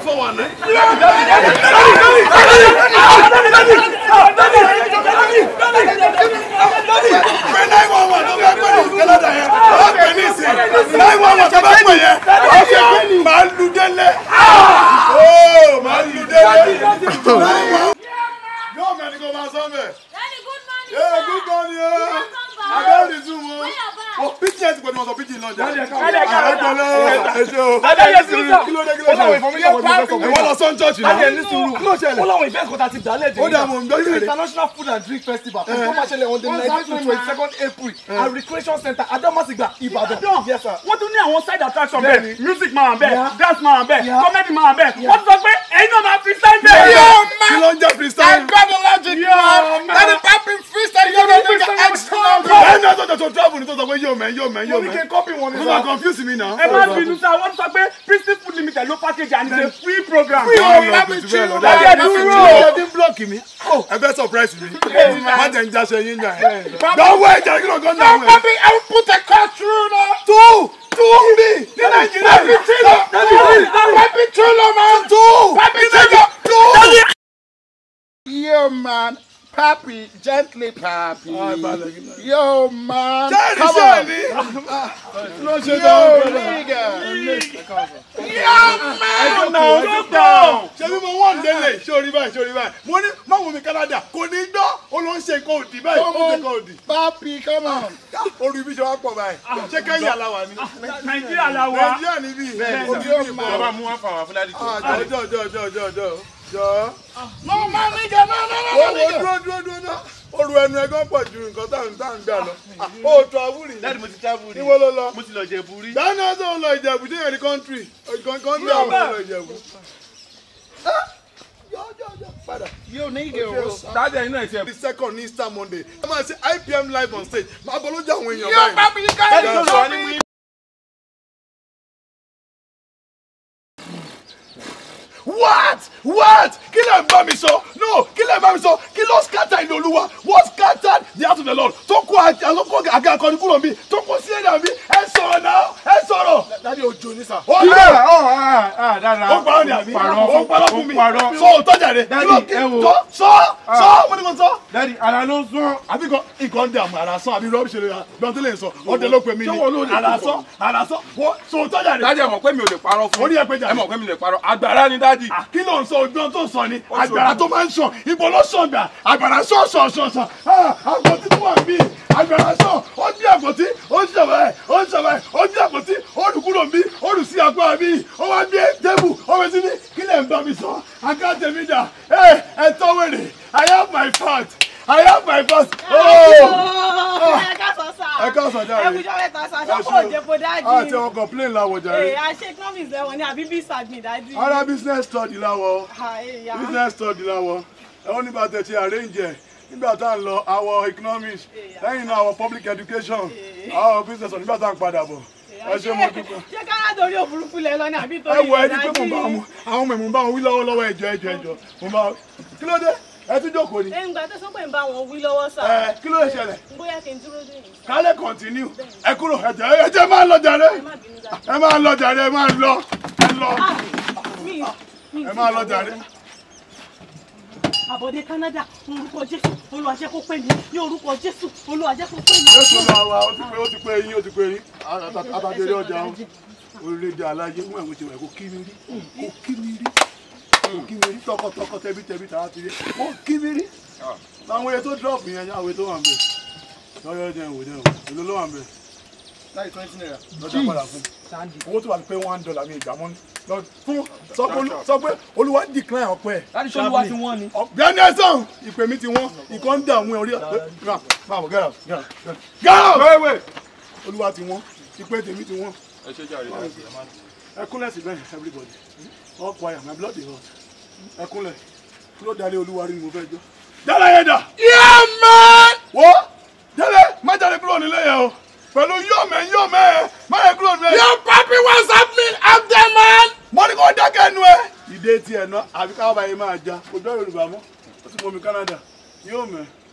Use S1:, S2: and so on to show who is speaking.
S1: International Food and Drink Festival on the 19th to 22nd April at Recreation Center Adamasingba, Ibadan. Yes, sir.
S2: What do you need on side attraction there? Music man there, dance man there, comedy man there. What the fuck? Ain't no man freestyle there.
S1: Yo, man. Freestyle. I got the logic, man. That is popping freestyle. You don't need the extra. I know that to travel. Yo, man. You can copy one. You are confusing me now.
S2: What the fuck? Prestige Food Limited, no package, and it's a free program.
S1: Free. You didn't block me. Oh, I bet surprise me. Man, then just say you know. Don't wait, you don't go down. Papi, I will put a car through now. Two me. Papi Chulo, man. Papi Chulo. Yo, man. Papi, gently, Papi. Yo, man. Come on. Yo, nigga. Yo, man. No. Ṣé bí mo wọ́n délé? Ṣé báyìí. Mo ní má wo mi Canada. Kò ní gbọ́. Ó lọ ń ṣe nǹkan òdì báyìí. Ó ṣe nǹkan òdì. Papi, come on. Orí ibi ṣe wá pọ̀ báyìí. Ṣé Kẹ́nyà la wà ní?
S2: Nàìjíríà la wà.
S1: Nàìjíríà níbí. Bàbá mú wá fà wá Fúlàní. Jọ. No, man, nigga, no. Dúró. Oru ẹnu ẹgán pọ̀ ju nǹkan tá ń gbà lọ. Ó travel rí. Láti mo ti travel rí. Níbo ló lọ? Mo ti lọ Ìjẹ̀bú rí. Dáná tó ń lọ Ìjẹ̀bú dé ẹ̀rí country. Country àwọn lọ Ìjẹ̀bú. Padà. Yóò ní ìgè owó. Dájẹ́ iná ìṣe. The second Easter Monday. Ẹ máa ṣe IPM live on stage. Máa bọ́ lójú àwọn èèyàn báyìí. Yóò bá mi ká What? Kí lẹ bá mi sọ? No, kí lẹ bá mi sọ? Kí ló scatter in Olúwa? What scattered the house of the Lord? Tó kó àga akọni kúrò mi, tó kó sí ẹ̀dá mi, ẹ sọ̀rọ̀ náà, ẹ sọ̀rọ̀. Dádì Òjò ní sà. Ó parọ́ ni àbí? Ó parọ́ fún mi. Sọ òótọ́ jàre.
S2: Dádì ẹ wo.
S1: Sọ mo ní kò sọ.
S2: Dádì ara ló sọ.
S1: Àbí nǹkan dààmú ara sọ àbí rọ́bì ṣẹlẹ̀ gbọ́n tó lè sọ. Ọdẹ ló pe mi ni. Ara sọ. Sọ òótọ́ jàre.
S2: Dádì ẹ mọ̀ pé mi ò lè parọ́ fún.
S1: Ó ní ẹ pé jàre.
S2: Ẹ mọ̀ pé mi lè parọ́. Àgbàrá ni dádì.
S1: Kí ló ń sọ ojú tó sọ ni? Àgbàrá tó máa ń sàn. Ibo ló sàn gbà? Àgbàrá sàn. Àgbọ̀tí tó wà bí. Àgbàrá sàn. Ó bí àgbọ̀tí. Ó ń ṣàbẹ̀. Ó bí àgbọ̀tí. Ó dùn kúrò bí. Ó dùn sí àgbà bí. Ó wá gbé tébù. Ó wẹ̀ sí ní. Kí lẹ̀ ń bá mi sọ? Àká tèmi dà. Ẹ tọ́ wèrè. I have my fat. Ẹ ká sọ jáde.
S3: Ẹ kújọ́ mẹ́ta sọ àṣọ́kọ̀ òjèpo dájú.
S1: Àti ọkọ̀ complain láwọ̀ jáde.
S3: Àṣẹ economics lẹ́wọ̀n ni àbí business mi dájú.
S1: Ara business study láwọ̀. Ẹ̀wọ̀n nígbà tẹ̀ ti arrange ẹ̀. Nígbà tá à ń lọ àwọn economics. Lẹ́yìn náà àwọn public education. Àwọn business ọ̀ nígbà tá à ń padà bọ̀. Ẹ ṣe mo dúpẹ́.
S3: Ṣé kára torí òfurufú lẹ lọ ní àbí torí
S1: ìdájí? Ẹ wọ ẹni pé mo bá wọn àwọn ọmọ ìmú bá wọn wí lọ́wọ́lọ́wọ́ ẹjọ́. Mo bá kí ló dé? Ẹ tún jókòó ni.
S3: Ẹ ń gbà tó sọ pé ń bá wọn wí lọ́wọ́ sá.
S1: Kí ló ṣẹlẹ̀?
S3: Bóyá kí n dúró dé yìí.
S1: Kálẹ̀ continue. Ẹ kúrò ẹjẹ́ máa lọ jàre. Ẹ máa lọ jàre. Ẹ máa lọ jàre.
S3: Àbọ̀dé Canada, orúkọ Jésù, Olúwa jẹ́ kó pè mí, ní orúkọ Jésù, Olúwa jẹ́ kó pè mí.
S1: Jésù lọ wa, ó ti pé yín. Àtàdéré ọjà orílẹ̀-èdè aláyé mú ẹ̀wọ̀n ti wẹ̀ kó kí mi rí. Tọkọtọkọ tẹbítẹbí tàwa ti rí. Ó kí mi rí. Àwọn èyí tó drop yẹn, àwọn èyí tó wà ń bẹ̀. Lọ́yọ̀ jẹ́ ìwò èlò ló wà ń bẹ̀. Láì 20 naira. Lọ́jà padà fún. Owó tó wà pé $1 mi ìgbà mọ́ ní. Sọ pé Olúwa decline ọpẹ́ ẹ̀.
S2: Láti ṣe Olúwa ti wọ́n ni.
S1: Ọ̀gbẹ́ni ẹ̀sán ìpè mi ti wọ́n. Ìkan ń dà àwọn orí gẹ́rà. Olúwa ti wọ́n. Ìpè tèmi ti wọ́n.
S2: Ẹ ṣe jàre.
S1: Ẹ kúnlẹ̀ sí bẹ́ẹ̀ everybody. All quiet, my blood is hot. Ẹ kúnlẹ̀. Kí ló dalẹ̀ Olúwa rí ni mo fẹ́ jọ. Dálẹ̀ yẹn dà. Yeah man. Wo Dálẹ̀ má jáde kúrò nílé yẹn o. Pẹ̀lú yọ̀mẹ̀ má yẹ kúrò nílé. Yo papi what's happening out there man. Mo ní kó dákẹ́ ẹnu ẹ. Ìdè tiẹ̀ náà àbí káwọ́ báyìí máa já. Kò jọ́ Yorùbá mọ́. Ó ti mọ mi Canada. Yọ̀mẹ̀.